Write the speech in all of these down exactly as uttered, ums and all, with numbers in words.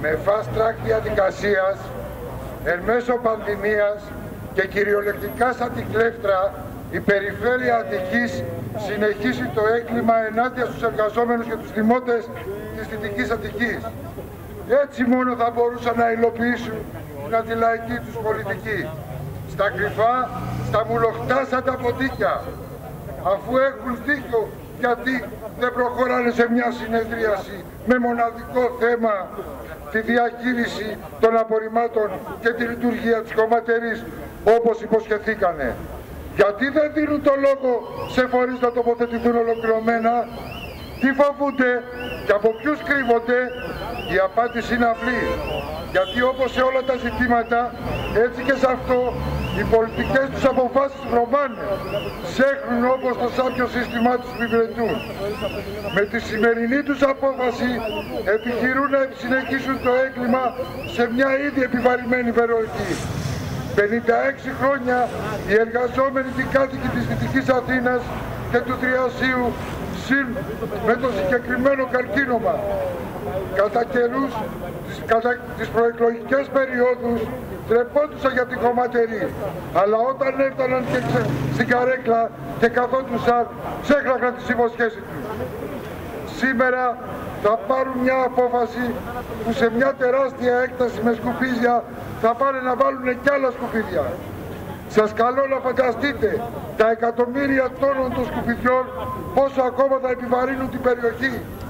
με fast track διαδικασίας, εν μέσω πανδημίας και κυριολεκτικά σαν την κλέφτρα, η περιφέρεια Αττικής συνεχίσει το έγκλημα ενάντια στους εργαζόμενους και τους δημότες της Δυτικής Αττικής. Έτσι μόνο θα μπορούσαν να υλοποιήσουν την αντιλαϊκή τους πολιτική. Στα κρυφά, στα μουλοχτά σαν τα ποντίκια. Αφού έχουν δίκιο, γιατί δεν προχωράνε σε μια συνεδρίαση με μοναδικό θέμα τη διαχείριση των απορριμμάτων και τη λειτουργία της κομματερής όπως υποσχεθήκανε. Γιατί δεν δίνουν το λόγο σε φορείς να τοποθετηθούν ολοκληρωμένα, τι φοβούνται και από ποιους κρύβονται? Η απάντηση είναι απλή. Γιατί όπως σε όλα τα ζητήματα, έτσι και σε αυτό, οι πολιτικές τους αποφάσεις βρωμάνε, σέχνουν όπως το σάπιο σύστημά τους υπηρετούν. Με τη σημερινή τους απόφαση επιχειρούν να συνεχίσουν το έγκλημα σε μια ήδη επιβαρημένη περιοχή. πενήντα έξι χρόνια οι εργαζόμενοι και κάτοικοι της Δυτικής Αθήνας και του Τριασίου συν με το συγκεκριμένο καρκίνωμα. Κατά καιρούς, τις, κατά τις προεκλογικές περιόδους τρεπόντουσαν για την κομματερή, αλλά όταν έφταναν και ξε, στην καρέκλα και καθόντουσαν, ξέχλαγαν τις υποσχέσεις τους. Σήμερα θα πάρουν μια απόφαση που σε μια τεράστια έκταση με σκουπίδια θα πάνε να βάλουν κι άλλα σκουπίδια. Σας καλώ να φανταστείτε τα εκατομμύρια τόνων των σκουπιδιών πόσο ακόμα θα επιβαρύνουν την περιοχή.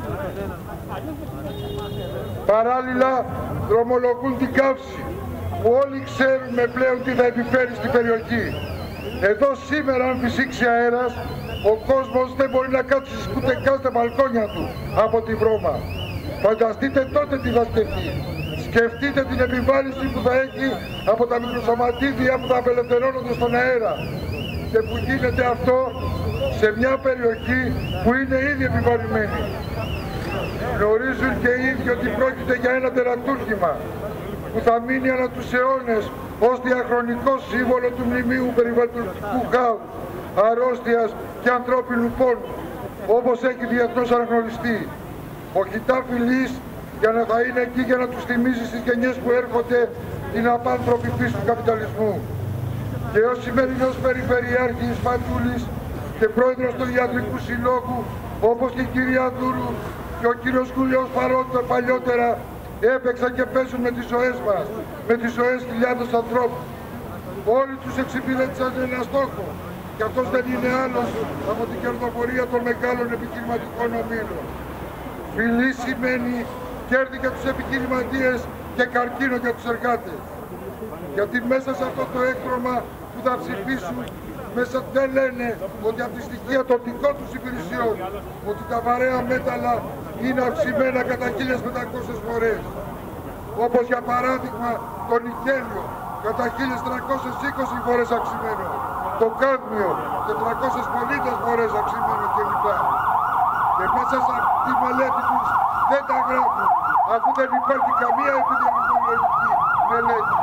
Παράλληλα δρομολογούν την καύση που όλοι ξέρουμε πλέον τι θα επιφέρει στην περιοχή. Εδώ σήμερα αν φυσήξει αέρας, ο κόσμος δεν μπορεί να κάτσει ούτε καν στα μπαλκόνια του από τη βρώμα. Φανταστείτε τότε τι θα σκεφτεί. Σκεφτείτε την επιβάρυνση που θα έχει από τα μικροσωματίδια που θα απελευθερώνονται στον αέρα. Και που γίνεται αυτό σε μια περιοχή που είναι ήδη επιβαρημένη. Γνωρίζουν και οι ίδιοι ότι πρόκειται για ένα τερατούργημα που θα μείνει ανά τους αιώνες ως διαχρονικό σύμβολο του μνημείου περιβαλλοντικού χάους, αρρώστιας και ανθρώπινου πόνου, όπως έχει διεθνώς αναγνωριστεί. Ο Χιτά Φιλής για να θα είναι εκεί για να τους θυμίζει στις γενιές που έρχονται την απάνθρωπη φύση του καπιταλισμού. Και ως σημερινός Περιφερειάρχης Μαντούλης και πρόεδρος του Ιατρικού Συλλόγου, όπως και η κυρία Δούρου και ο κύριος Κούλιος παρόντο παλιότερα, έπαιξαν και παίζουν με τις ζωές μας, με τις ζωές χιλιάδες ανθρώπων. Όλοι τους εξυπηρέτησαν ένα στόχο, και αυτός δεν είναι άλλος από την κερδοφορία των μεγάλων επιχειρηματικών ομίλων. Φιλή σημαίνει κέρδη για τους επιχειρηματίες και καρκίνο για τους εργάτες. Γιατί μέσα σε αυτό το έκτρωμα που θα ψηφίσουν, μέσα δεν λένε ότι από τη στοιχεία των δικών τους υπηρεσιών, ότι τα βαρέα μέταλλα είναι αυξημένα κατά χίλια πεντακόσιες φορές. Όπως για παράδειγμα το νικέλιο, κατά χίλια τριακόσιες είκοσι φορές αυξημένο. Το κάδμιο, τετρακόσιες πενήντα φορές αυξημένο κλπ. Και μέσα σε αυτή τη μελέτη τους δεν τα γράφουν, αφού δεν υπάρχει καμία επιδημιολογική μελέτη.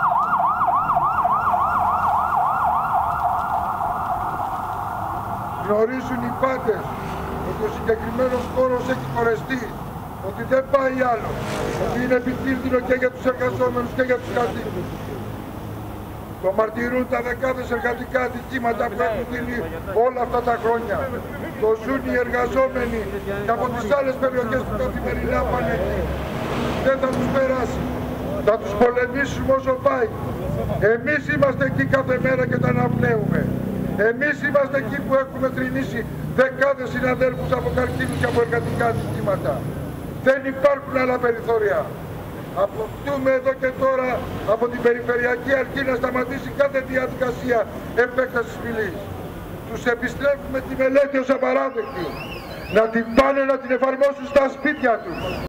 Γνωρίζουν οι πάντες ότι ο συγκεκριμένος χώρος έχει κορεστεί, ότι δεν πάει άλλο, ότι είναι επικίνδυνο και για τους εργαζόμενους και για τους κατοίκους. Το μαρτυρούν τα δεκάδες εργατικά ατυχήματα που έχουν γίνει όλα αυτά τα χρόνια. Το ζουν οι εργαζόμενοι και από τις άλλες περιοχές που καθημερινά πάνε εκεί. Δεν θα τους περάσει. Θα τους πολεμήσουμε όσο πάει. Εμείς είμαστε εκεί κάθε μέρα και τα αναπνέουμε. Εμείς είμαστε εκεί που έχουμε θρηνήσει δεκάδες συναδέλφους από καρκίνους και από εργατικά ατυχήματα. Δεν υπάρχουν άλλα περιθώρια. Αποκτούμε εδώ και τώρα από την Περιφερειακή Αρχή να σταματήσει κάθε διαδικασία επέκτασης φυλής. Τους επιστρέφουμε τη μελέτη ως απαράδεκτη. Να την πάνε να την εφαρμόσουν στα σπίτια τους.